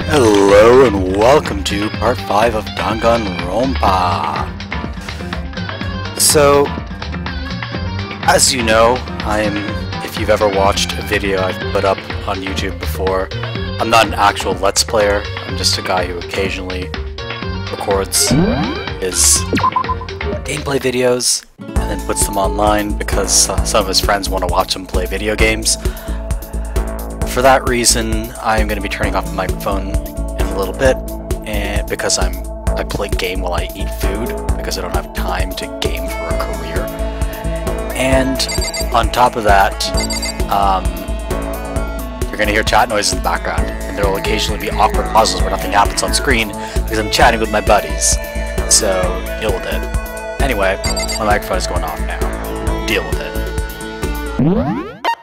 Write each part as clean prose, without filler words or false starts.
Hello and welcome to part 5 of Danganronpa. So, as you know, if you've ever watched a video I've put up on YouTube before, I'm not an actual Let's Player, I'm just a guy who occasionally records his gameplay videos and then puts them online because some of his friends want to watch him play video games. For that reason, I'm going to be turning off the microphone in a little bit, and because I play game while I eat food, because I don't have time to game for a career. And on top of that, you're going to hear chat noises in the background, and there will occasionally be awkward pauses where nothing happens on screen because I'm chatting with my buddies. So, deal with it. Anyway, my microphone is going off now. Deal with it.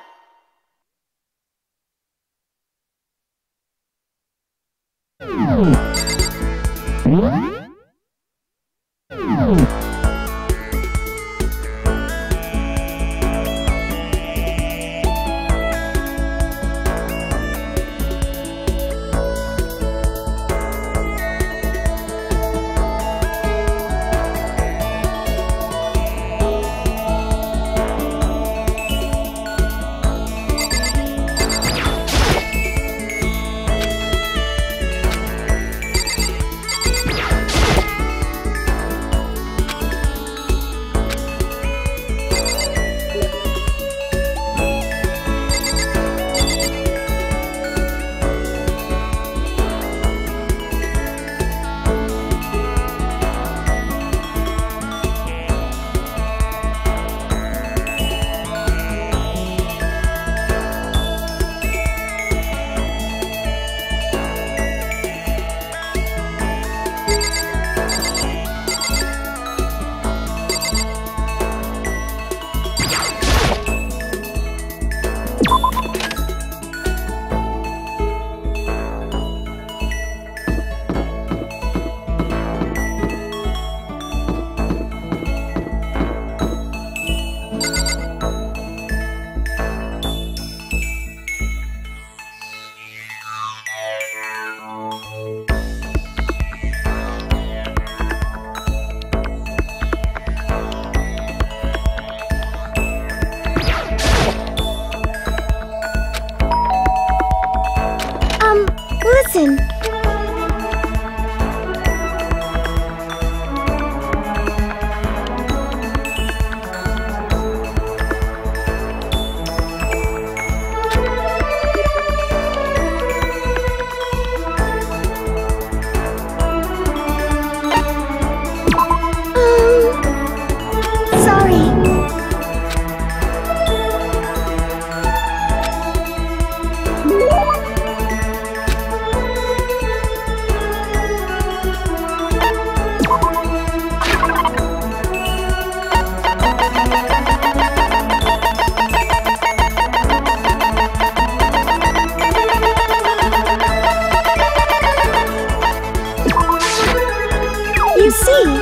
Listen. Sorry. You see,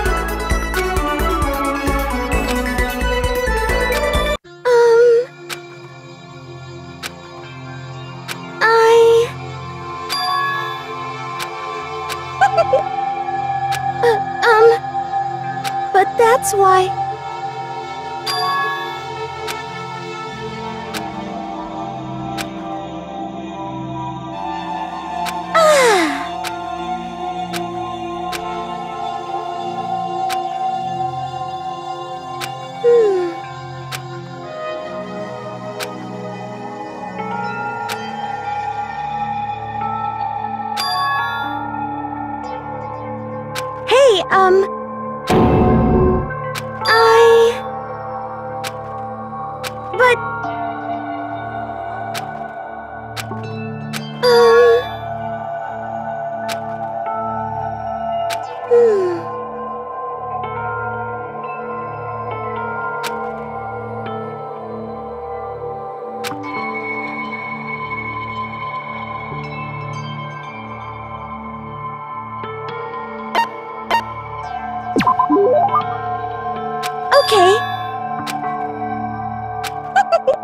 but that's why. Hey, but, okay.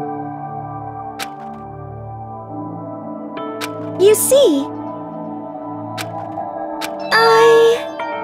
You see, I...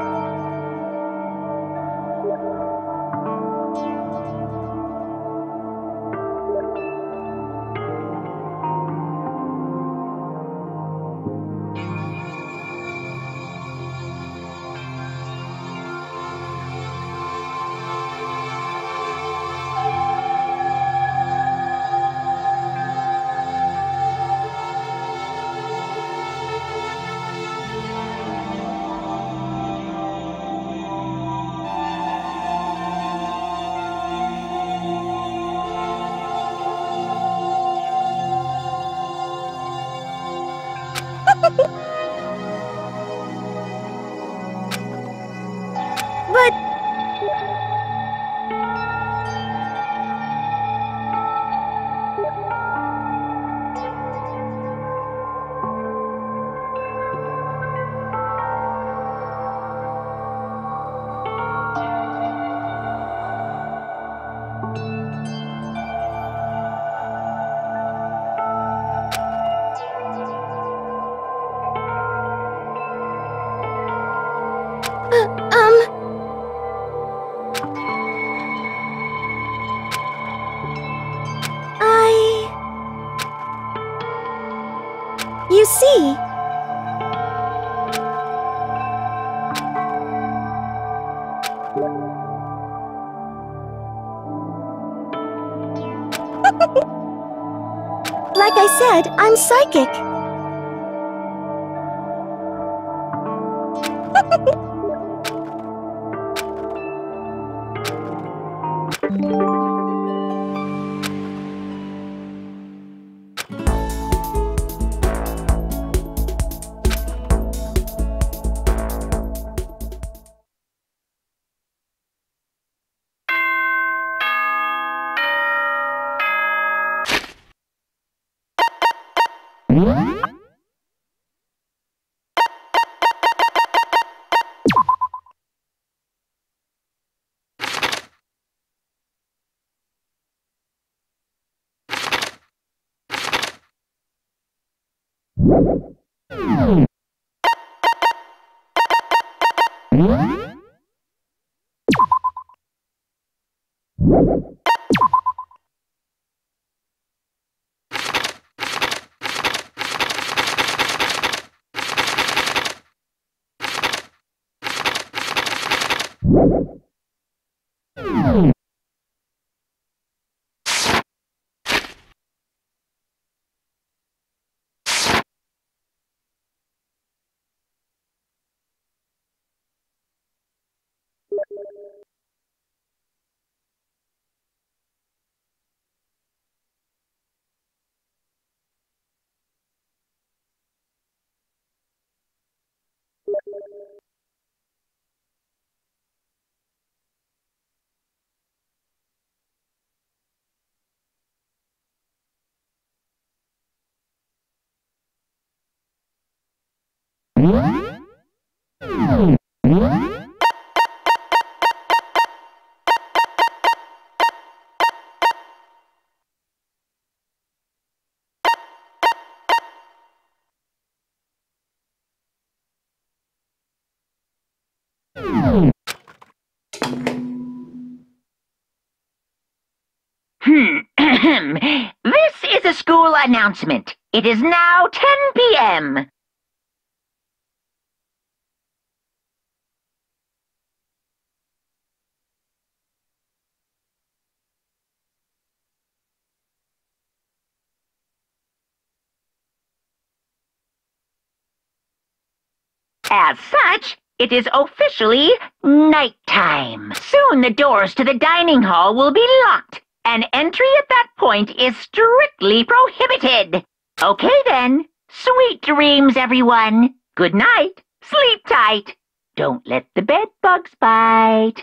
But... I... You see... Like I said, I'm psychic. This is a school announcement. It is now 10 p.m. As such, it is officially nighttime. Soon the doors to the dining hall will be locked, and entry at that point is strictly prohibited. Okay then, sweet dreams, everyone. Good night. Sleep tight. Don't let the bed bugs bite.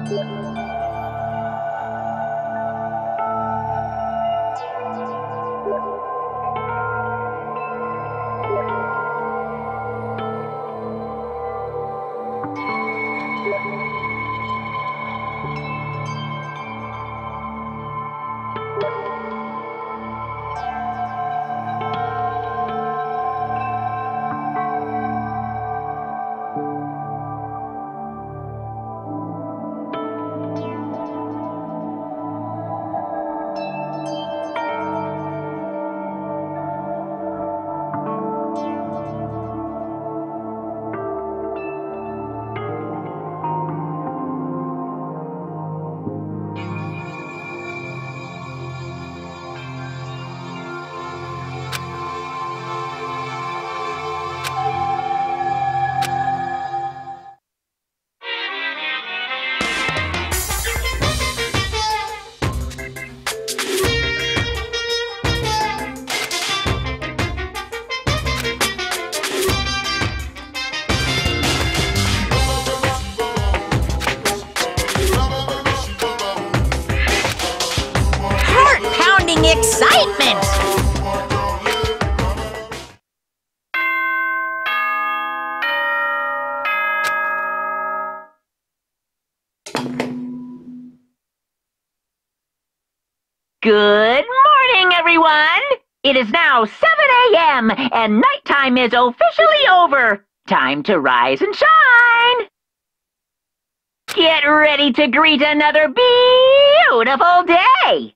Heart-pounding excitement! Good morning, everyone! It is now 7 a.m. and nighttime is officially over. Time to rise and shine! Get ready to greet another beautiful day!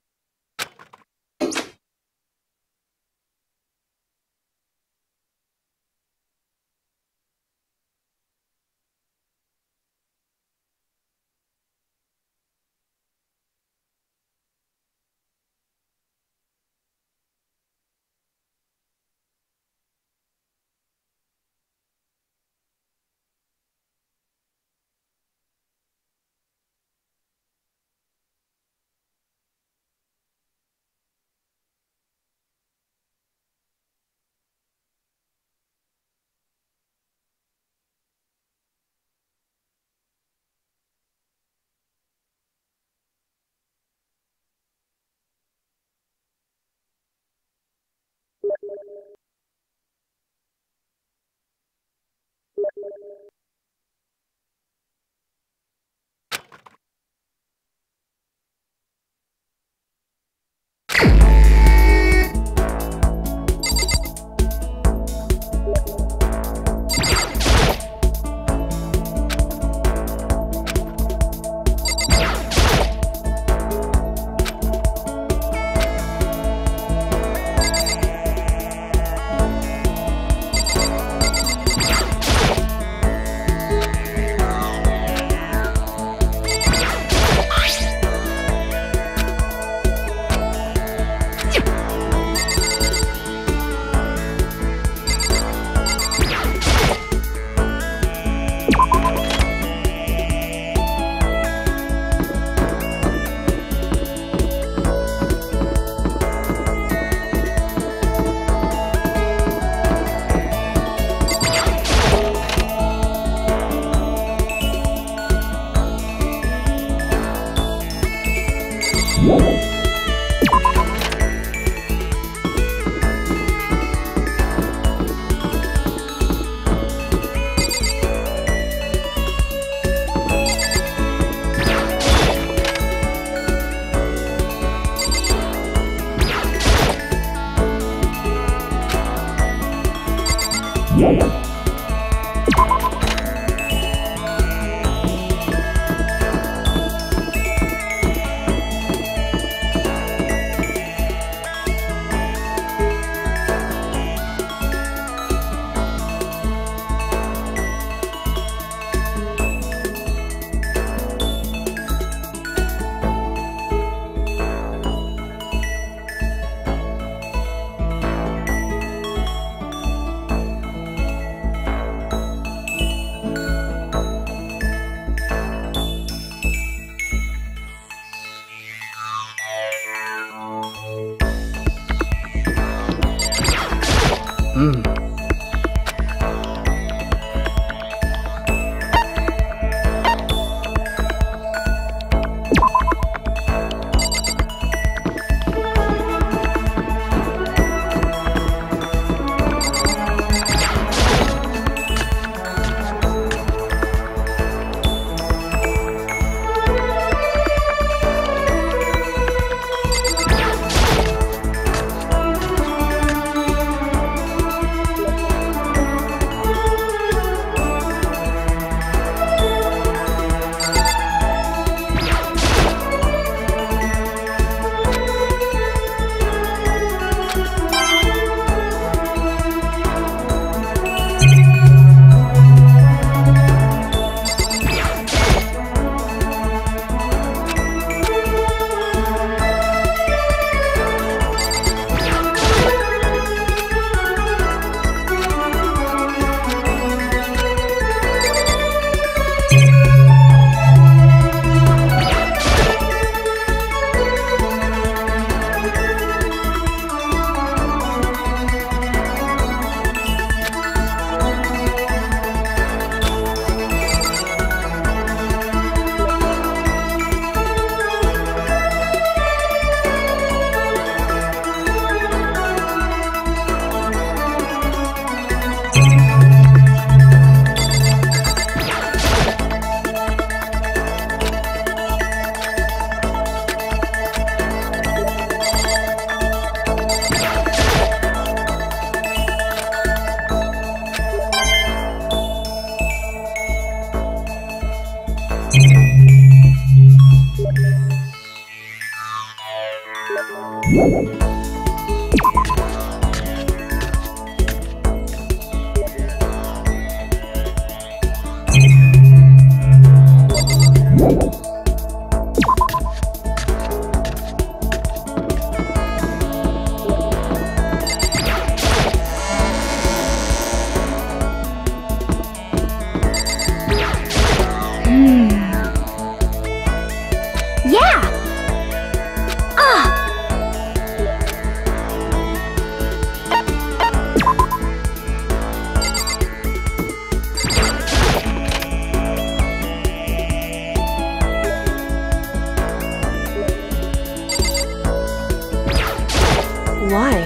Why?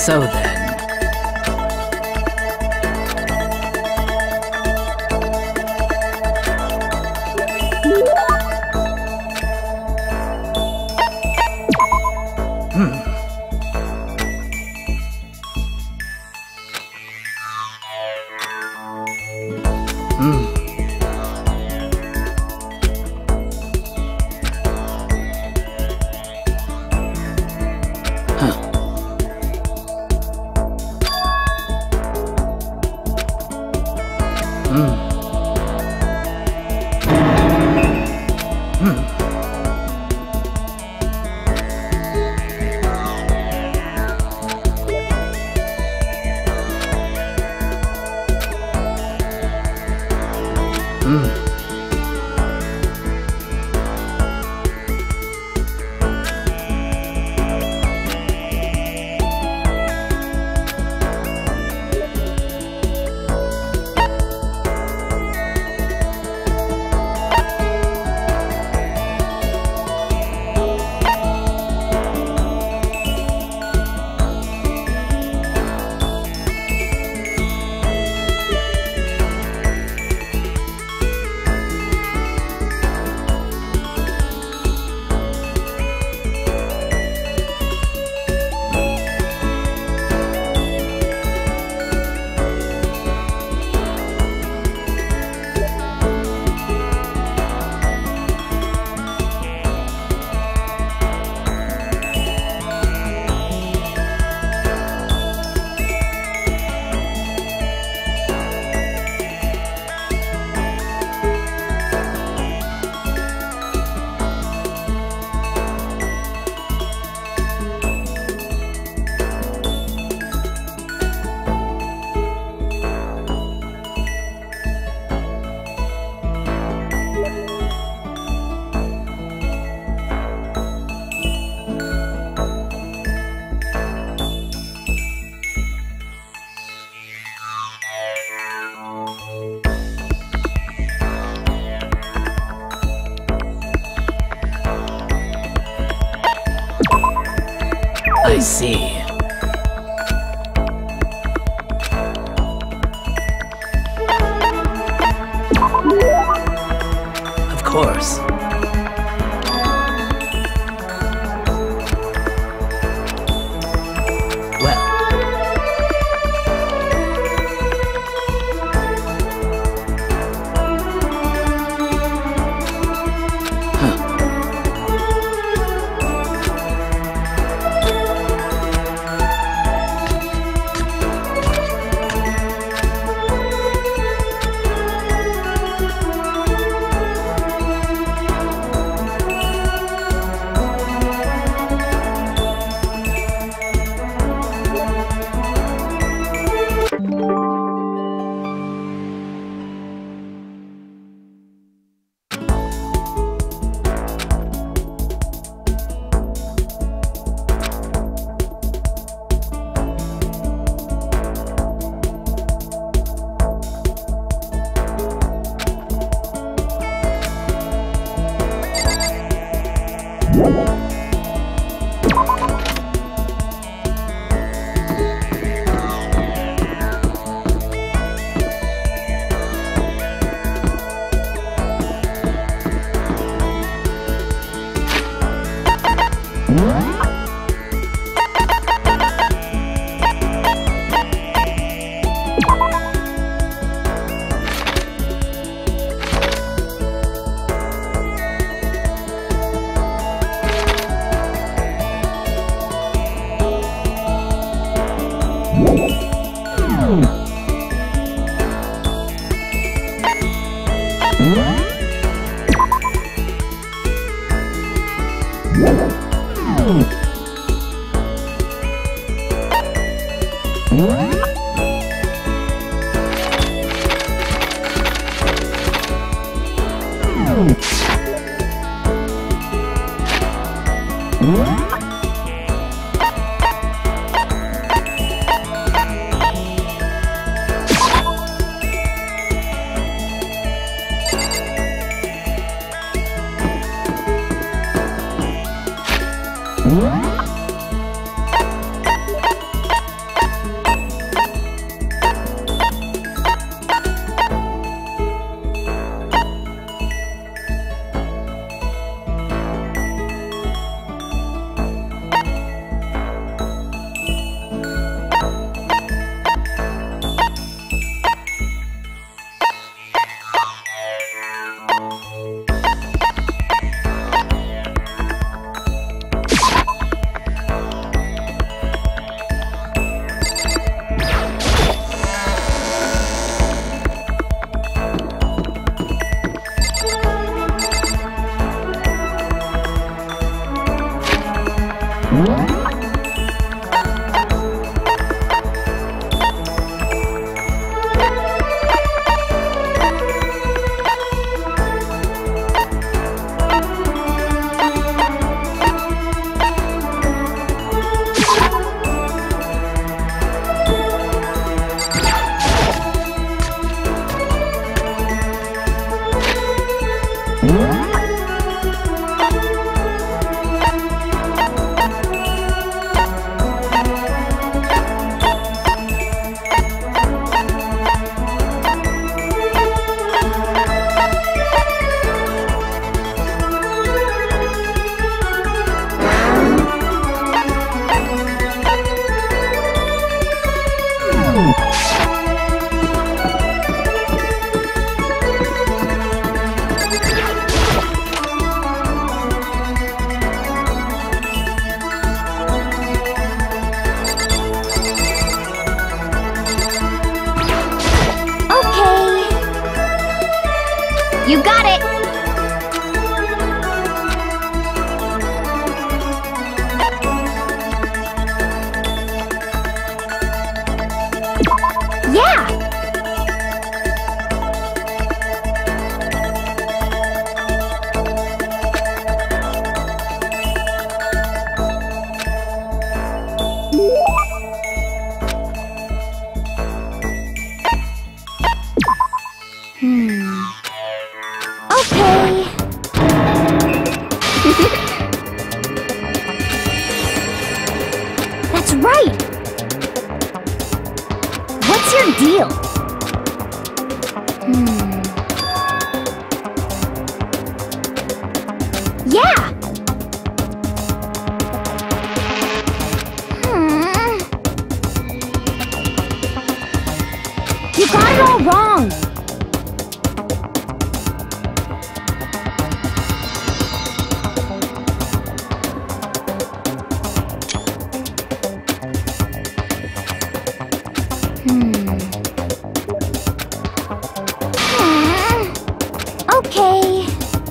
So then... I see. Of course. You got it! Yeah! Okay. That's right! What's your deal? Yeah! You got it all wrong! Okay.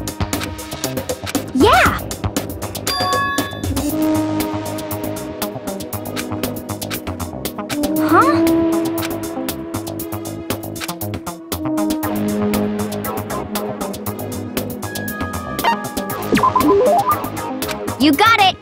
Yeah! Huh? You got it!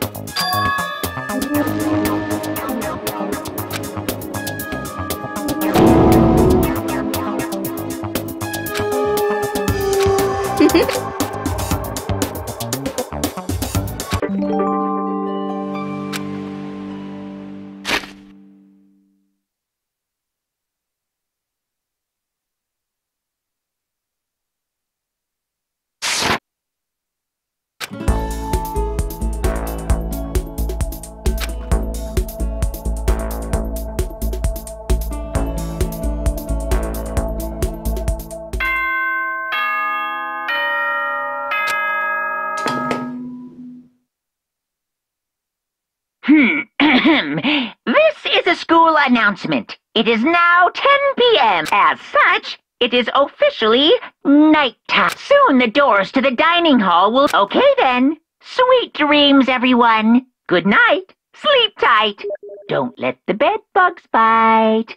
This is a school announcement. It is now 10 p.m. As such, it is officially nighttime. Soon the doors to the dining hall will... Okay then. Sweet dreams, everyone. Good night. Sleep tight. Don't let the bed bugs bite.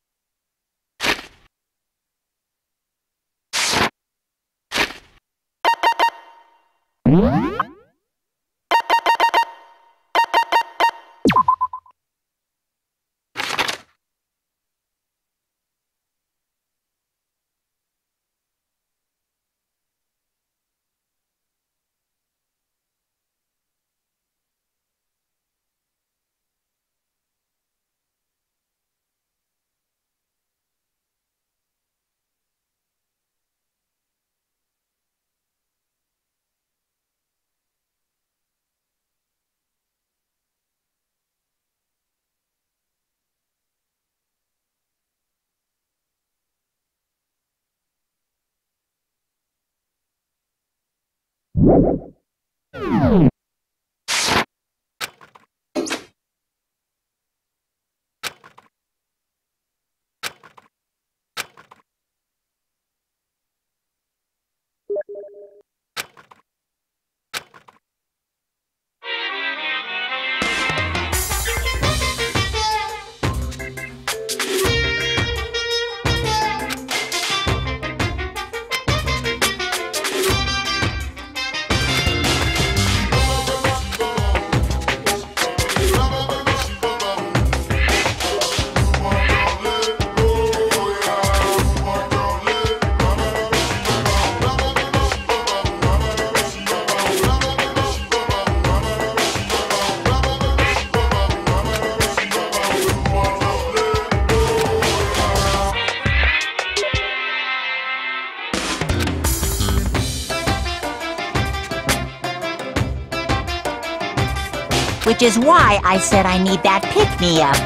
Which is why I said I need that pick-me-up.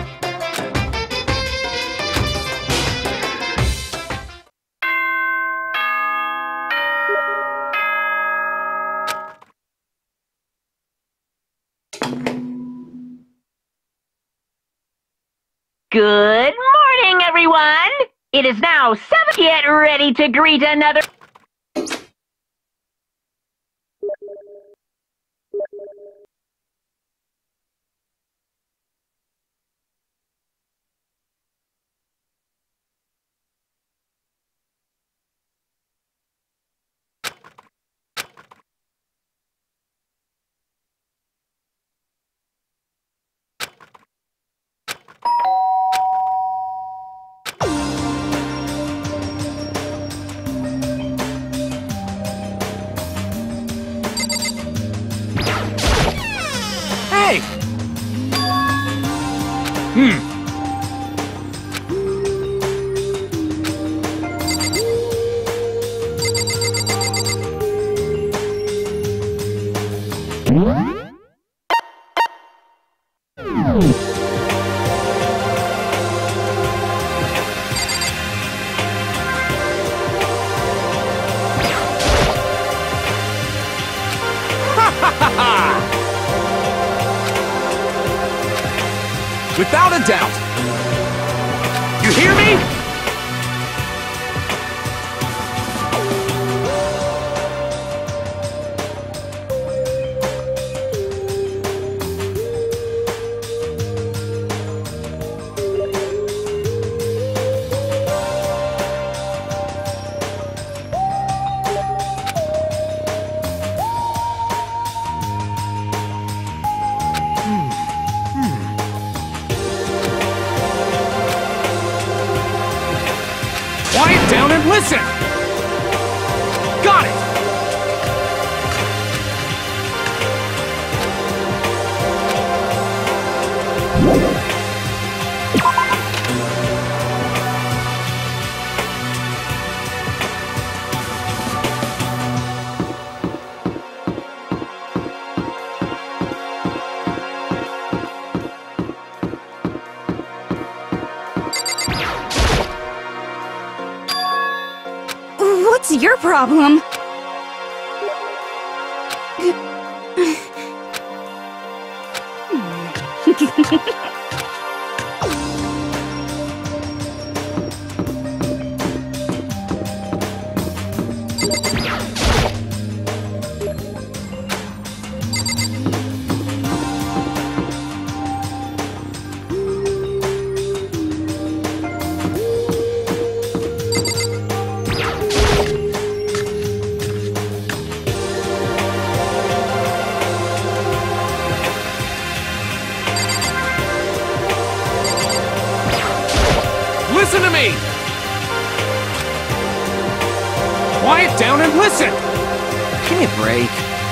Good morning, everyone! It is now 7. Get ready to greet another... a doubt. You hear me? Quiet down and listen! Got it! What's your problem? Listen to me! Quiet down and listen! Give me a break.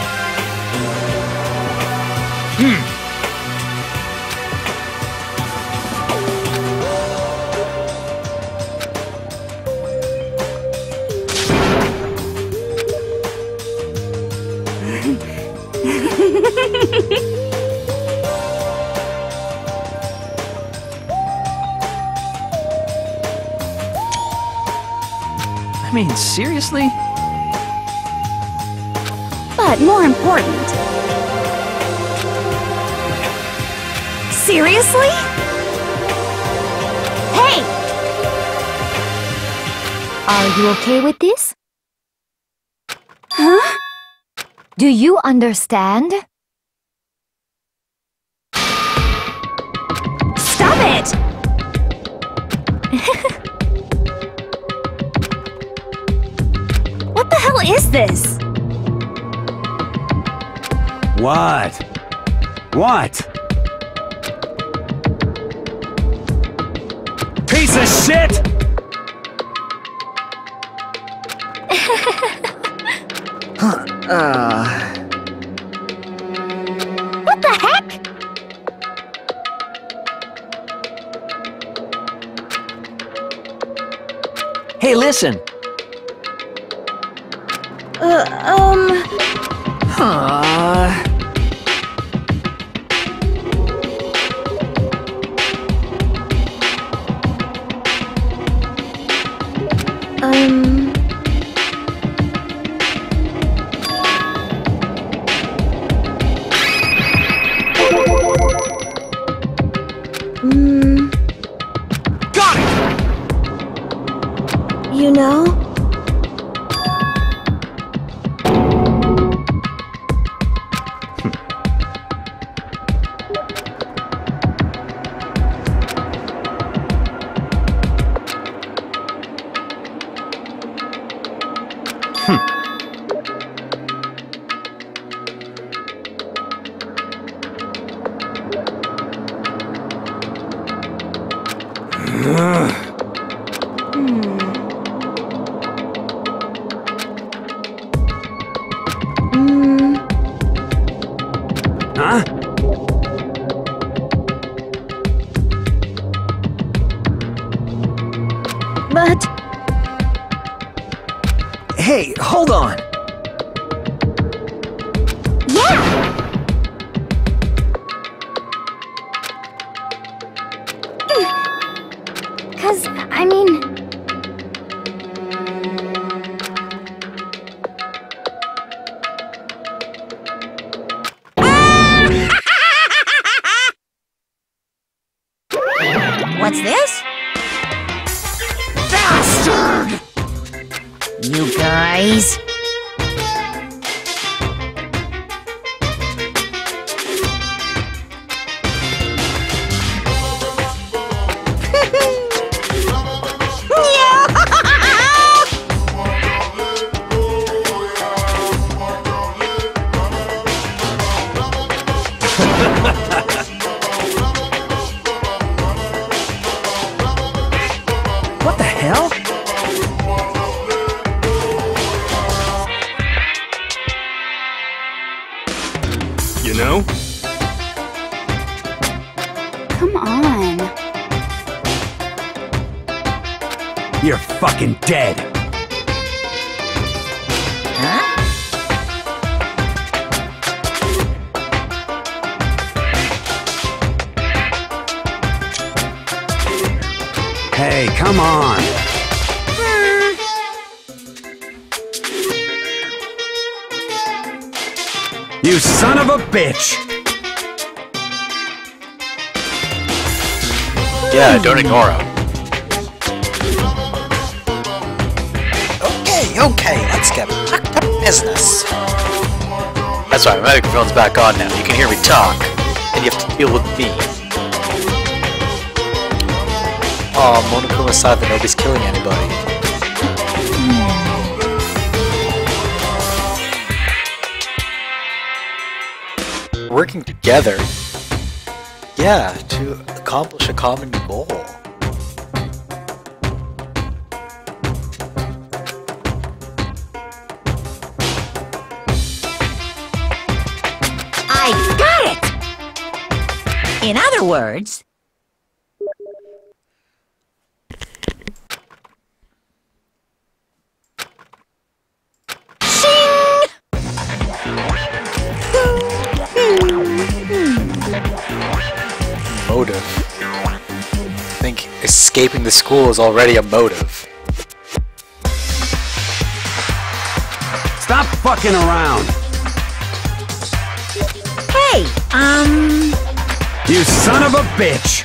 I mean, seriously? But more important. Seriously? Hey! Are you okay with this? Huh? Do you understand? Stop it! What the hell is this? What? What? Piece of shit! What the heck? Hey, listen! Got it! You know? Huh? But Hey, hold on! yeah! 'Cause, I mean... What's this? Bastard! You guys. What the hell? You know? Come on. You're fucking dead. Huh? Hey, come on. You son of a bitch! Yeah, don't ignore him. Okay, let's get back to business. That's right, my microphone's back on now. You can hear me talk, and you have to deal with me. Aw, Monokuma's sad that nobody's killing anybody. Working together? Yeah, to accomplish a common goal. I got it! In other words... Motive. I think escaping the school is already a motive. Stop fucking around! Hey, You son of a bitch!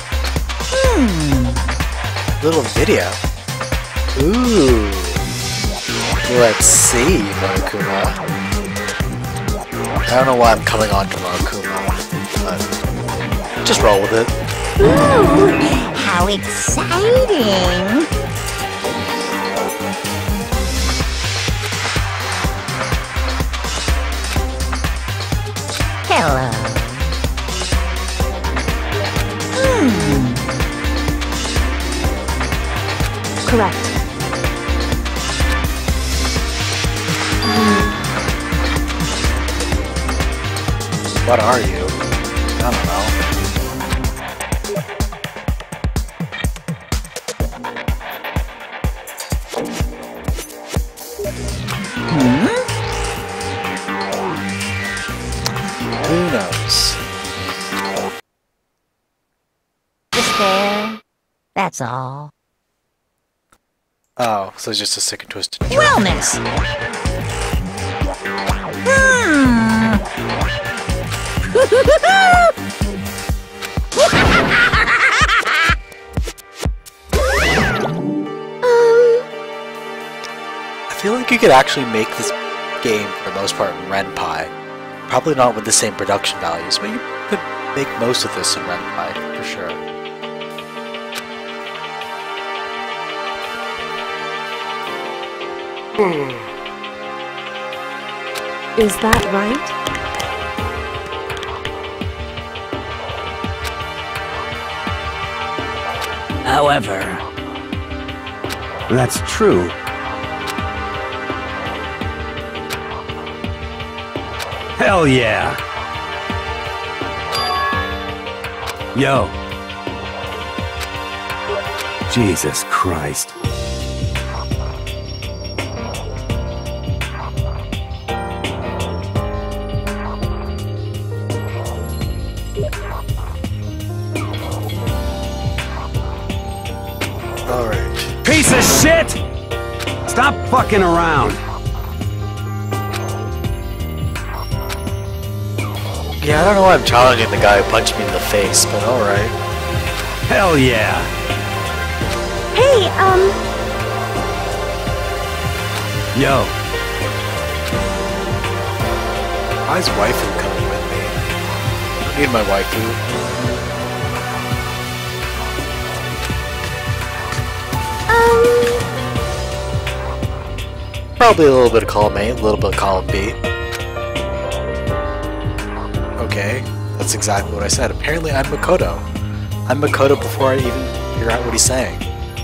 Little video. Ooh. Let's see, Monokuma. I don't know why I'm coming on to Monokuma, but just roll with it. ooh, how exciting! Hello. Correct. What are you? I don't know. Who knows? Just there. That's all. Oh, so it's just a sick and twisted joke. Wellness. I feel like you could actually make this game, for the most part, in Ren'Py. Probably not with the same production values, but you could make most of this in Ren'Py, for sure. Is that right? However... That's true. Hell yeah! Yo. Jesus Christ. Alright. Piece of shit! Stop fucking around. Yeah, I don't know why I'm challenging the guy who punched me in the face, but alright. Hell yeah! Hey, Yo, Why's waifu coming with me? I don't need my waifu. Probably a little bit of column A, a little bit of column B. Okay, that's exactly what I said. Apparently I'm Makoto. I'm Makoto before I even figure out what he's saying.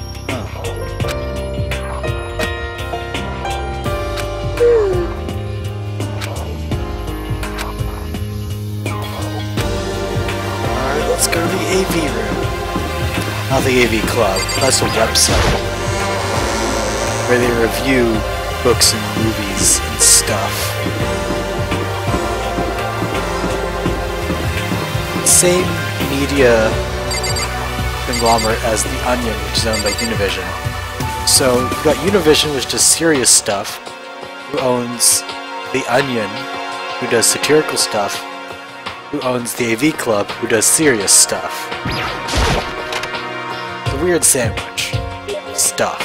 Alright, let's go to the AV room. Not the AV Club, that's a website where they review books and movies and stuff. Same media conglomerate as The Onion, which is owned by Univision. So you've got Univision, which does serious stuff, who owns The Onion, who does satirical stuff, who owns the AV Club, who does serious stuff. It's a weird sandwich. Stuff.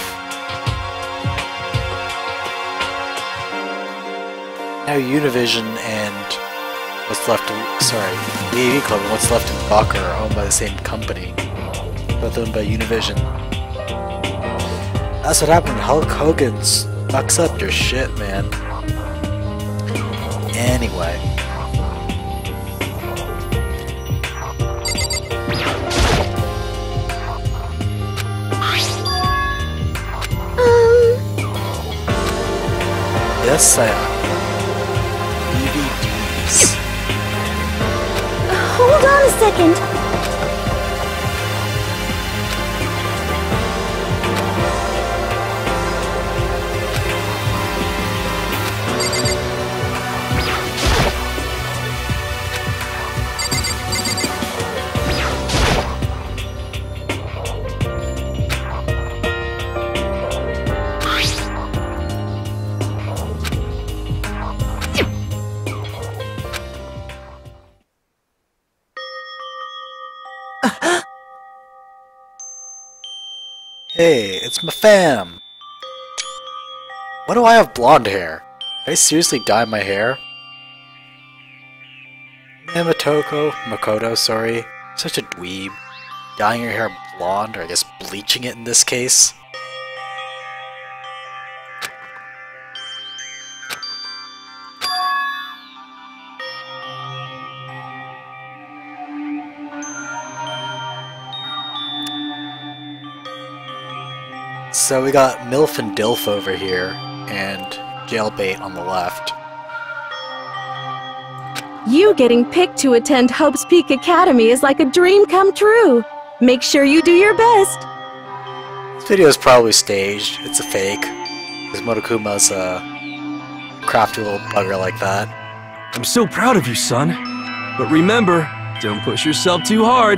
Now Univision and what's left of, sorry, the AV Club and what's left in Bucker are owned by the same company. Both owned by Univision. That's what happened when Hulk Hogan's fucks up your shit, man. Anyway. Yes, I am. DVDs. hold on a second. Hey, it's my fam! Why do I have blonde hair? Did I seriously dye my hair? Makoto, sorry. Such a dweeb. Dyeing your hair blonde, or I guess bleaching it in this case. So we got MILF and DILF over here, and Jailbait on the left. You getting picked to attend Hope's Peak Academy is like a dream come true. Make sure you do your best. This video is probably staged. It's a fake. Because Motokuma's a crafty little bugger like that. I'm so proud of you, son. But remember, don't push yourself too hard.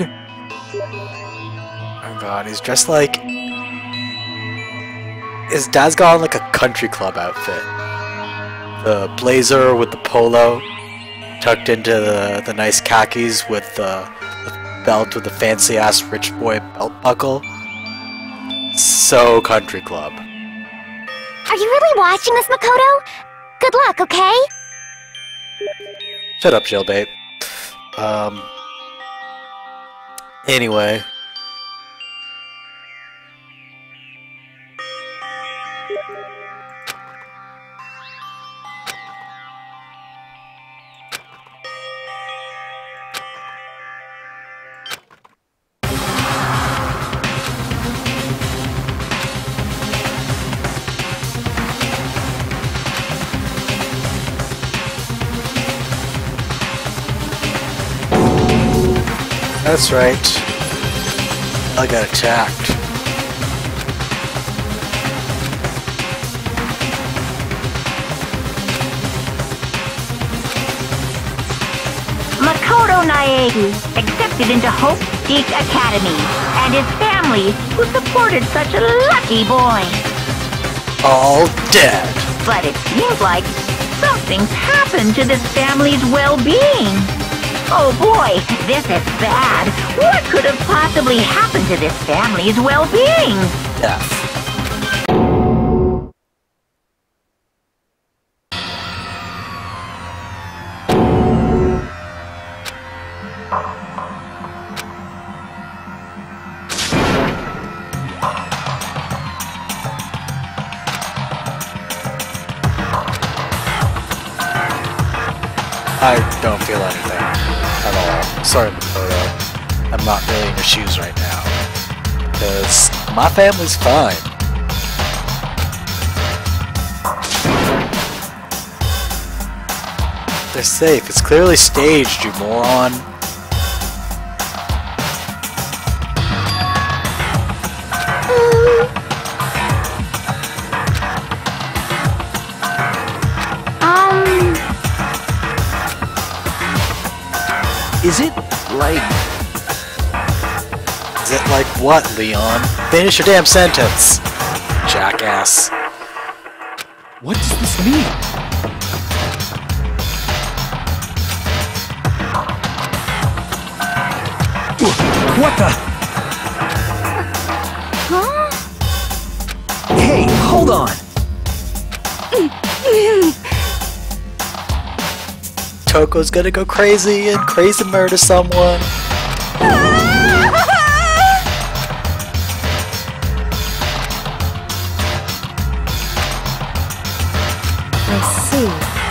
Oh god, he's dressed like... His dad's got on like a country club outfit. The blazer with the polo, tucked into the nice khakis with the belt with the fancy ass rich boy belt buckle. So country club. Are you really watching this, Makoto? Good luck, okay? Shut up, Jailbait. Anyway. That's right. I got attacked. Makoto Naegi accepted into Hope Peak Academy, and his family, who supported such a lucky boy. All dead. But it seems like something's happened to this family's well-being. Oh boy, this is bad. What could have possibly happened to this family's well-being? Death. I don't feel anything at all. Sorry, Makoto. I'm not really in your shoes right now. Because my family's fine. They're safe. It's clearly staged, you moron. Is it like... Is it like what, Leon? Finish your damn sentence, jackass. What does this mean? What the? Huh? Hey, hold on! Toko's gonna go crazy and crazy murder someone. I see.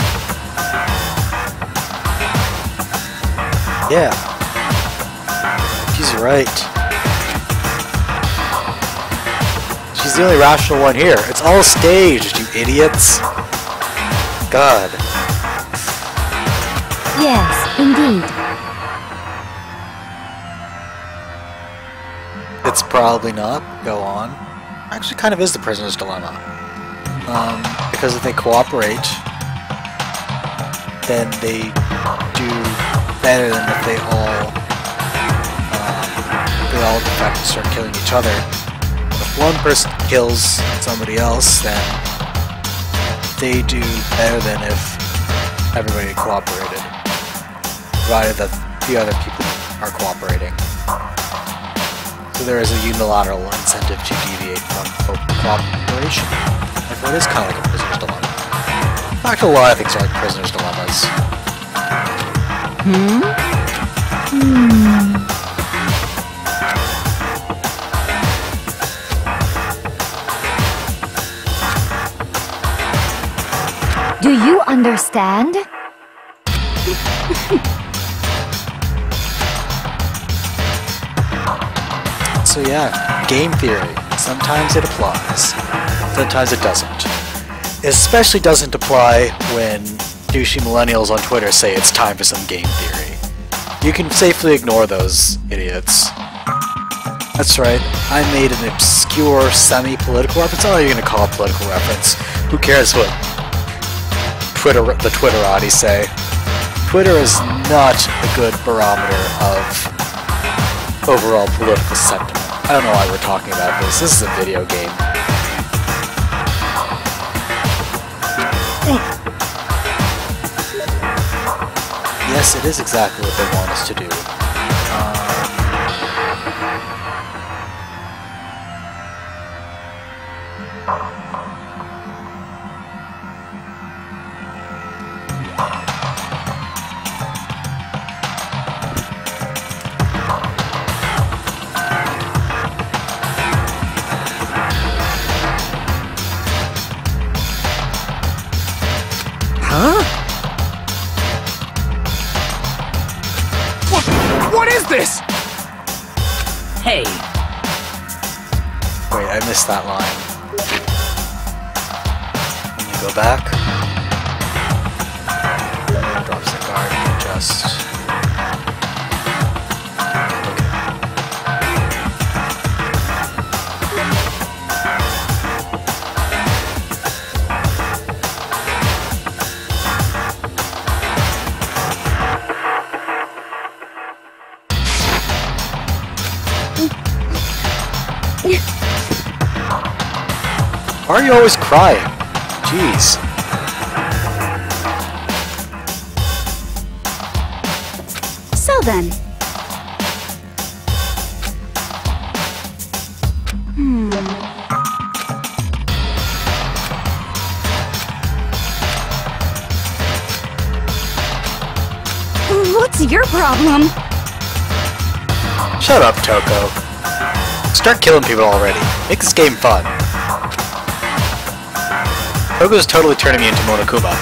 Yeah. She's right. She's the only rational one here. It's all staged, you idiots. God. Yes, indeed. It's probably not. Go on. Actually, kind of is the prisoner's dilemma. Because if they cooperate, then they do better than if they all defect and start killing each other. If one person kills somebody else, then they do better than if everybody cooperated, provided that the other people are cooperating. So there is a unilateral incentive to deviate from cooperation. Therefore, it is kind of like a prisoner's dilemma. In fact, a lot of things are like prisoner's dilemmas. Do you understand? So yeah, game theory. Sometimes it applies, sometimes it doesn't. It especially doesn't apply when douchey millennials on Twitter say it's time for some game theory. You can safely ignore those idiots. That's right, I made an obscure semi-political reference. Oh, you're gonna call it political reference. Who cares what the Twitterati say? Twitter is not a good barometer of overall political sentiment. I don't know why we're talking about this. This is a video game. Yes, it is exactly what they want us to do. What is this? Hey, Wait, I missed that line. Let me go back. Drops the guard and just... Why are you always crying? Jeez. then. What's your problem? Shut up, Toko. Start killing people already. Make this game fun. Toko's totally turning me into Monokuma.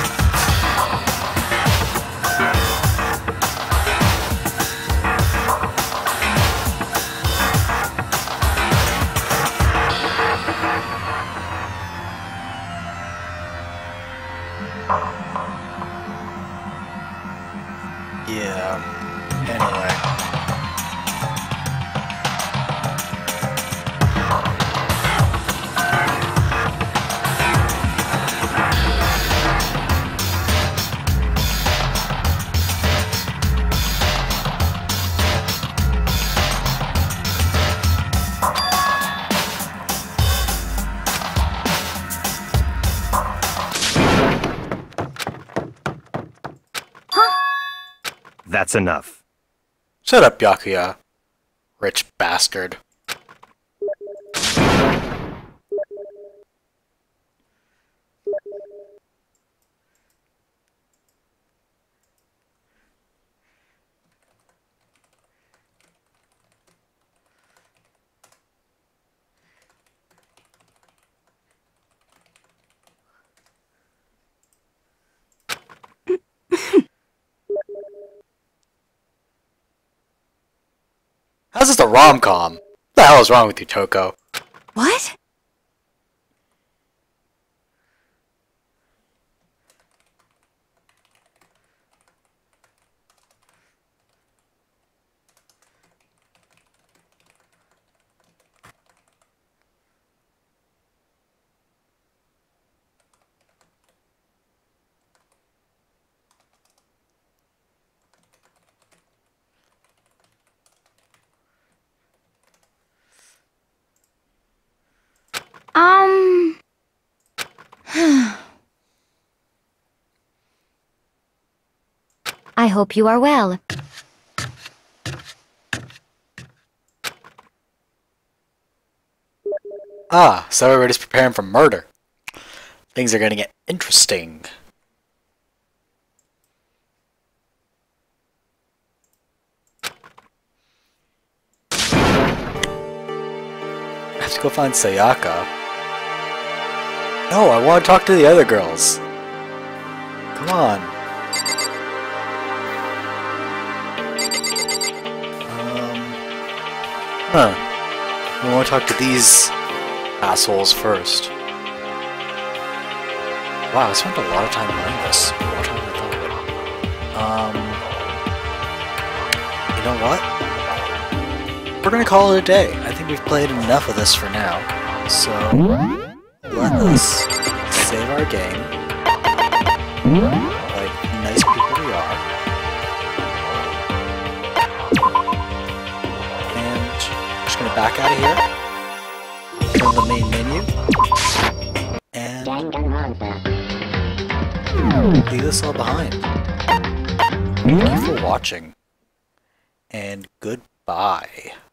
Yeah, anyway. That's enough. Shut up, Byakuya. Rich bastard. How's this a rom-com? What the hell is wrong with you, Toko? What? I hope you are well. Ah, so everybody's preparing for murder. Things are gonna get interesting. I have to go find Sayaka. No, I want to talk to the other girls. Come on. I want to talk to these assholes first. Wow, I spent a lot of time playing this. More time than I thought. You know what? We're gonna call it a day. I think we've played enough of this for now. So, let us save our game. Like nice people we are. And just gonna back out of here. Go to the main menu. And leave this all behind. Thank you for watching. And goodbye.